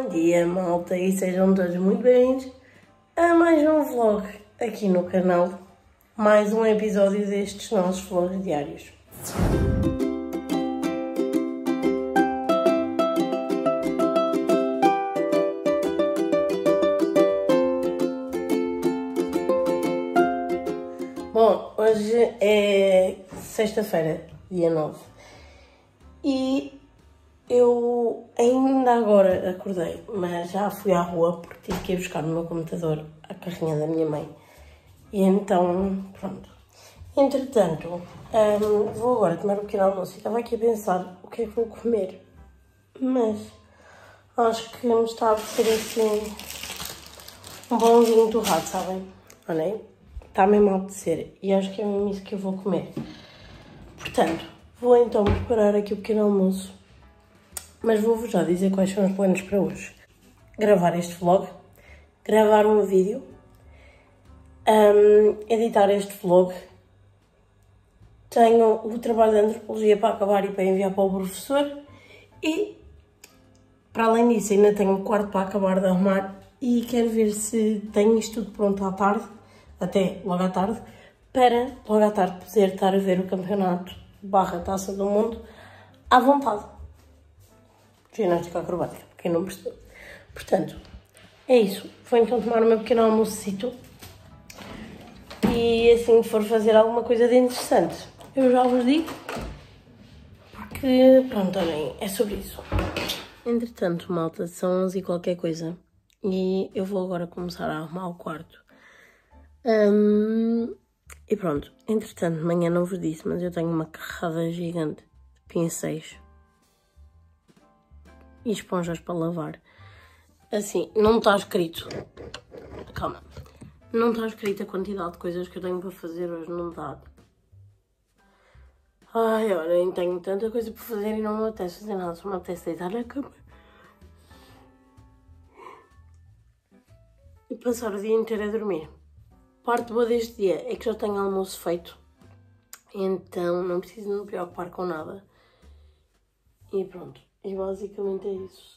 Bom dia, malta, e sejam todos muito bem-vindos a mais um vlog aqui no canal. Mais um episódio destes nossos vlogs diários. Bom, hoje é sexta-feira, dia 9, e eu ainda agora acordei, mas já fui à rua porque tive que ir buscar no meu computador a carrinha da minha mãe. E então, pronto. Entretanto, vou agora tomar um pequeno almoço e estava aqui a pensar o que é que vou comer. Mas acho que me está a apetecer assim um pãozinho torrado, sabem? Olhem, está mesmo a apetecer e acho que é mesmo isso que eu vou comer. Portanto, vou então preparar aqui o pequeno almoço. Mas vou-vos já dizer quais são os planos para hoje. Gravar este vlog, gravar um vídeo, editar este vlog. Tenho o trabalho de antropologia para acabar e para enviar para o professor. E, para além disso, ainda tenho o quarto para acabar de arrumar. E quero ver se tenho isto tudo pronto à tarde, até logo à tarde, para logo à tarde poder estar a ver o campeonato / Taça do Mundo à vontade. Ginástica acrobática, para quem não percebeu. Portanto, é isso. Vou então tomar o meu pequeno almocito. E assim que for fazer alguma coisa de interessante, eu já vos digo. Porque, pronto, olhem, é sobre isso. Entretanto, malta, são 11 e qualquer coisa. E eu vou agora começar a arrumar o quarto. E pronto, entretanto, de manhã não vos disse, mas eu tenho uma carrada gigante de pincéis e esponjas para lavar. Assim, não está escrito. Calma. Não está escrito a quantidade de coisas que eu tenho para fazer hoje, não está. Ai, olha, tenho tanta coisa para fazer e não me apetece fazer nada, só me apetece deitar na cama e passar o dia inteiro a dormir. Parte boa deste dia é que já tenho almoço feito, então não preciso me preocupar com nada. E pronto. E basicamente é isso.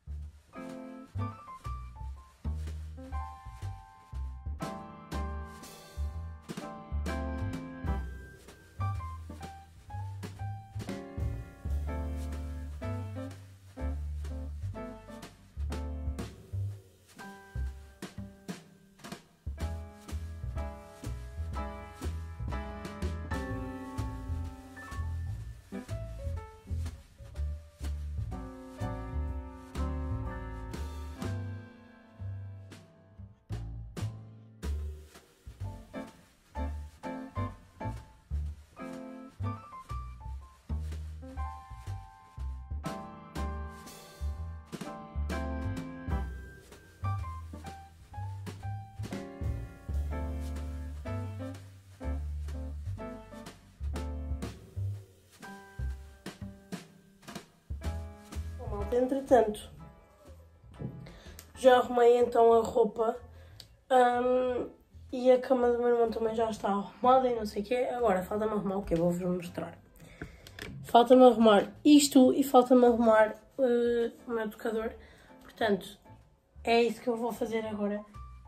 Entretanto, já arrumei então a roupa e a cama do meu irmão também já está arrumada e não sei o quê. Agora falta-me arrumar o quê? Vou-vos mostrar. Falta-me arrumar isto e falta-me arrumar o meu tocador. Portanto, é isso que eu vou fazer agora.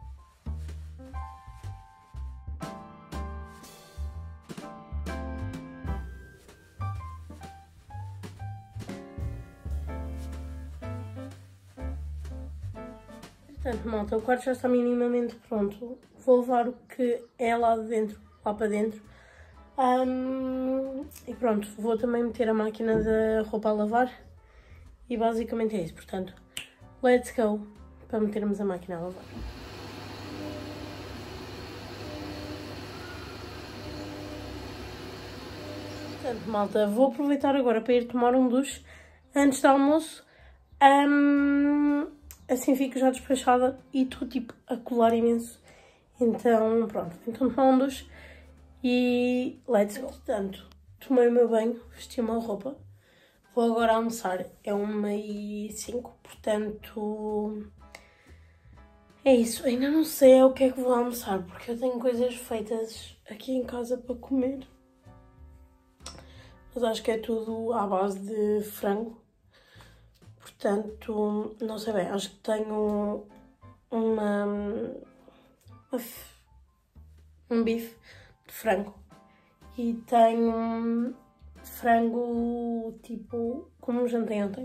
Portanto, malta, o quarto já está minimamente pronto. Vou levar o que é lá para dentro. E pronto, vou também meter a máquina da roupa a lavar. E basicamente é isso. Portanto, let's go para metermos a máquina a lavar. Portanto, malta, vou aproveitar agora para ir tomar um duche antes do almoço. Assim fico já despachada e estou tipo a colar imenso. Então pronto, então tomar um duche e let's go. Portanto, tomei o meu banho, vesti uma roupa. Vou agora almoçar, é 1h05, portanto é isso. Ainda não sei o que é que vou almoçar porque eu tenho coisas feitas aqui em casa para comer. Mas acho que é tudo à base de frango. Portanto, não sei bem, acho que tenho um bife de frango e tenho frango tipo como jantei ontem.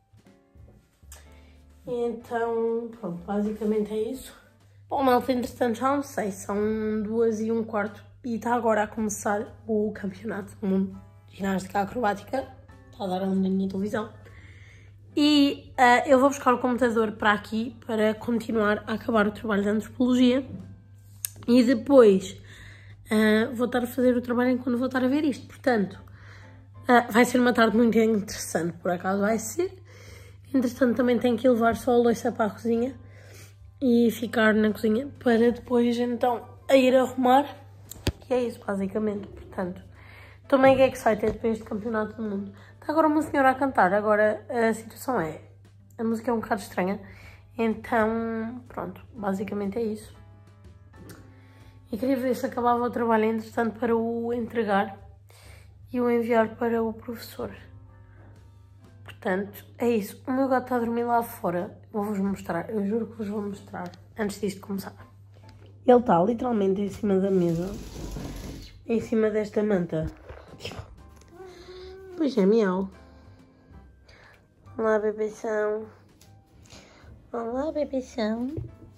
E então, pronto, basicamente é isso. Bom, malta, entretanto já não sei, são 2h15 e está agora a começar o campeonato do mundo de ginástica acrobática. Está a dar ali na minha televisão. E eu vou buscar o computador para aqui para continuar a acabar o trabalho de antropologia. E depois vou estar a fazer o trabalho enquanto vou estar a ver isto. Portanto, vai ser uma tarde muito interessante, por acaso vai ser. Entretanto, também tenho que levar só a louça para a cozinha e ficar na cozinha para depois, então, a ir arrumar. E é isso, basicamente. Portanto, estou mega excited para este campeonato do mundo. Está agora uma senhora a cantar. Agora, a situação é... A música é um bocado estranha. Então, pronto. Basicamente é isso. E queria ver se acabava o trabalho, entretanto, para o entregar e o enviar para o professor. Portanto, é isso. O meu gato está a dormir lá fora. Vou-vos mostrar. Eu juro que vos vou mostrar antes disto começar. Ele está literalmente em cima da mesa. Em cima desta manta. Pois é, miau. Olá, bebeção. Olá, bebeção.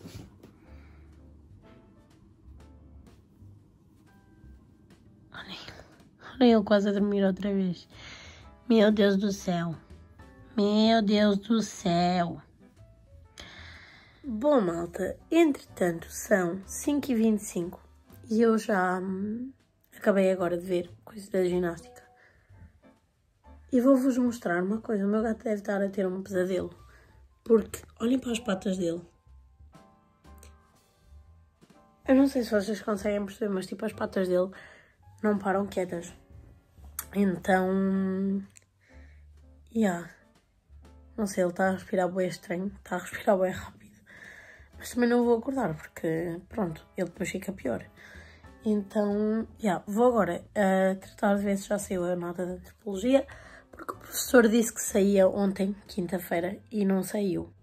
Olha ele quase a dormir outra vez. Meu Deus do céu. Meu Deus do céu. Bom, malta, entretanto são 5h25 e eu já acabei agora de ver coisas da ginástica. E vou-vos mostrar uma coisa. O meu gato deve estar a ter um pesadelo. Porque olhem para as patas dele. Eu não sei se vocês conseguem perceber, mas tipo as patas dele não param quietas. Então... Não sei, ele está a respirar bué estranho. Está a respirar bué rápido. Mas também não vou acordar porque, pronto, ele depois fica pior. Então, vou agora tratar de ver se já saiu a nota de antropologia. Porque o professor disse que saía ontem, quinta-feira, e não saiu.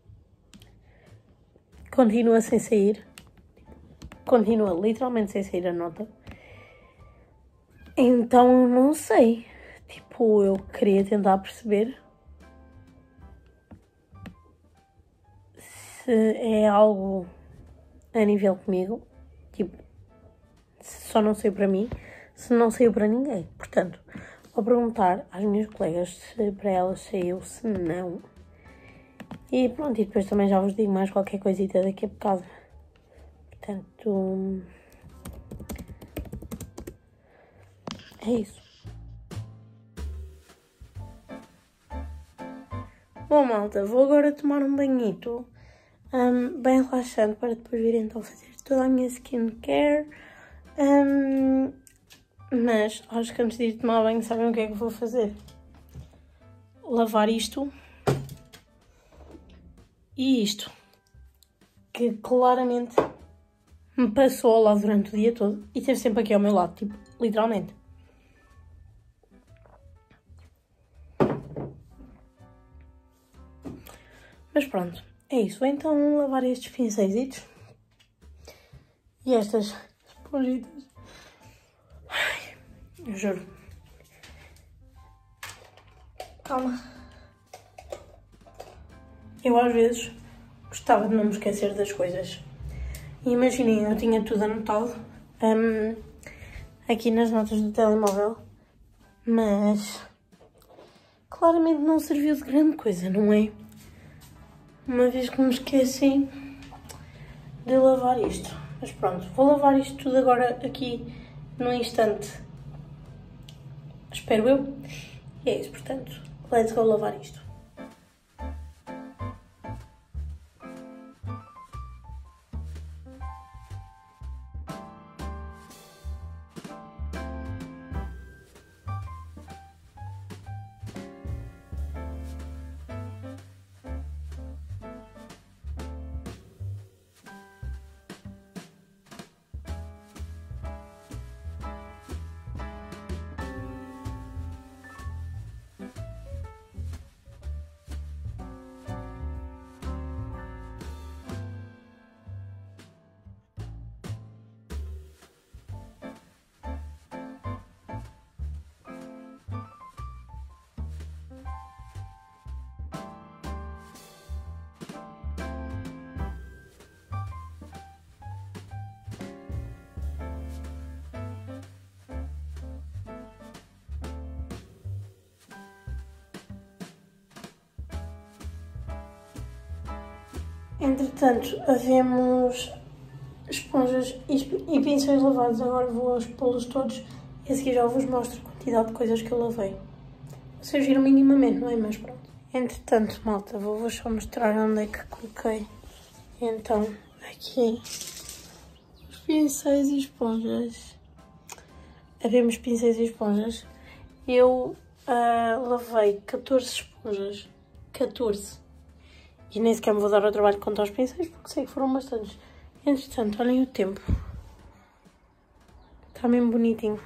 Continua sem sair. Continua literalmente sem sair a nota. Então, não sei. Tipo, eu queria tentar perceber se é algo a nível comigo. Tipo, se só não saiu para mim, se não saiu para ninguém. Portanto, vou perguntar às minhas colegas se para elas saiu, se não. E pronto, e depois também já vos digo mais qualquer coisita daqui a bocado. Portanto, é isso. Bom, malta, vou agora tomar um banhito bem relaxante para depois vir então fazer toda a minha skincare. Mas acho que antes de ir tomar banho, sabem o que é que vou fazer? Lavar isto e isto, que claramente me passou lá durante o dia todo e esteve sempre aqui ao meu lado, tipo, literalmente. Mas pronto, é isso. Vou então lavar estes pincéis e estas esponjitas. Ai, eu juro. Calma. Eu às vezes gostava de não me esquecer das coisas. E imaginem, eu tinha tudo anotado aqui nas notas do telemóvel, mas claramente não serviu de grande coisa, não é? Uma vez que me esqueci de lavar isto. Mas pronto, vou lavar isto tudo agora aqui num instante. Espero eu. E é isso, portanto, let's go lavar isto. Entretanto, havemos esponjas e pincéis lavados. Agora vou pô-los todos e a seguir já vos mostro a quantidade de coisas que eu lavei. Vocês viram minimamente, não é? Mas pronto. Entretanto, malta, vou-vos só mostrar onde é que coloquei. Então, aqui, os pincéis e esponjas. Havemos pincéis e esponjas. Eu lavei 14 esponjas. 14. E nem sequer me vou dar ao trabalho de contar os pincéis, porque sei que foram bastantes. Entretanto, olhem o tempo. Está mesmo bonitinho.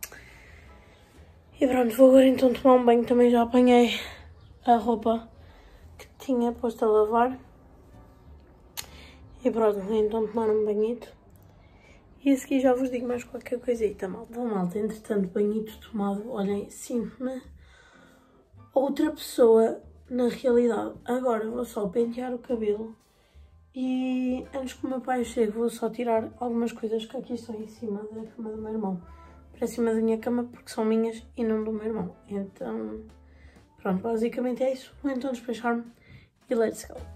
E pronto, vou agora então tomar um banho. Também já apanhei a roupa que tinha posto a lavar. E pronto, vou então tomar um banhito. E a seguir já vos digo mais qualquer coisita, malta. Malta, entretanto, banhito tomado. Olhem, sinto-me outra pessoa na realidade. Agora vou só pentear o cabelo. E antes que o meu pai chegue, vou só tirar algumas coisas que aqui estão em cima da cama do meu irmão. Para cima da minha cama, porque são minhas e não do meu irmão. Então, pronto, basicamente é isso. Vou então despachar-me e let's go.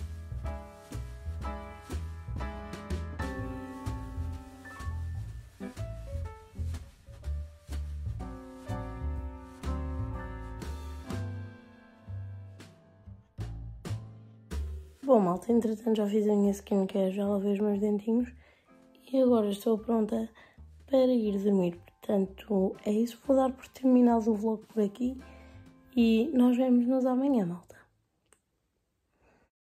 Bom, malta, entretanto já fiz a minha skincare, já lavei os meus dentinhos e agora estou pronta para ir dormir. Portanto, é isso. Vou dar por terminado o vlog por aqui e nós vemos-nos amanhã, malta.